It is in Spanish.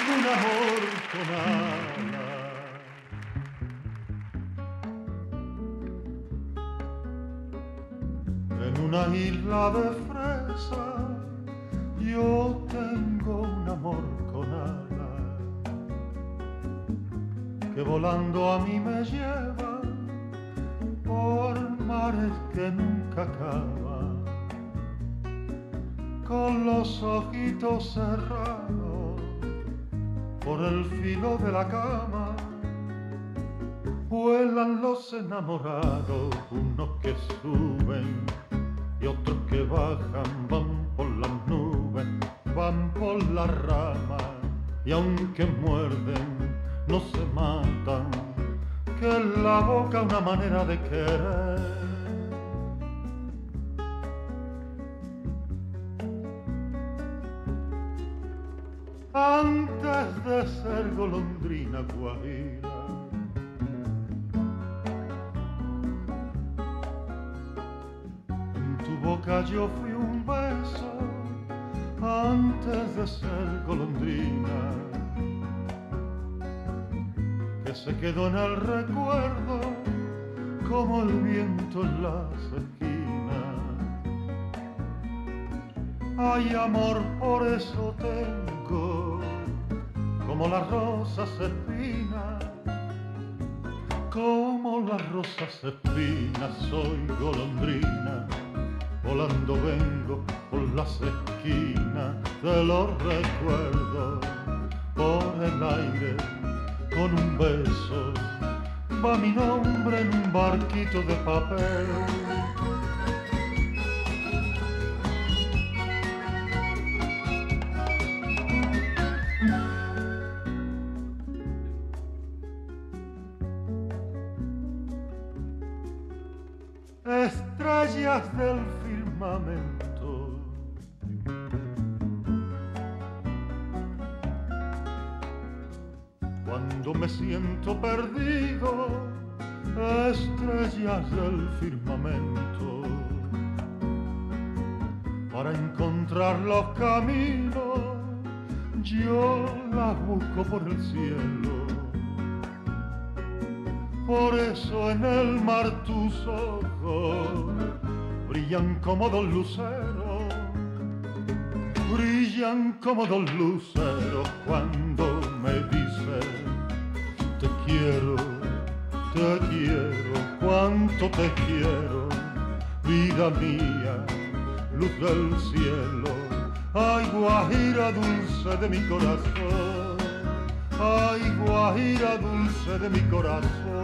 un amor con alas. En una isla de fresa yo tengo un amor con alas que volando a mí me lleva por mares que nunca acaban, con los ojitos cerrados por el filo de la cama. Vuelan los enamorados, unos que suben y otros que bajan, van por las nubes, van por las ramas, y aunque muerden no se matan, que en la boca una manera de querer. Antes de ser golondrina guajira, en tu boca yo fui un beso. Antes de ser golondrina, que se quedó en el recuerdo como el viento en las esquinas. Ay, amor, por eso tengo como las rosas espinas, como las rosas espinas. Soy golondrina, volando vengo por las esquinas de los recuerdos, por el aire con un beso. Va mi nombre en un barquito de papel. Estrellas del firmamento, cuando me siento perdido, estrellas del firmamento, para encontrar los caminos yo las busco por el cielo. Por eso en el mar tus ojos brillan como dos luceros, brillan como dos luceros cuando me dicen te quiero, cuánto te quiero, vida mía, luz del cielo. Ay, guajira dulce de mi corazón, ay, guajira dulce de mi corazón.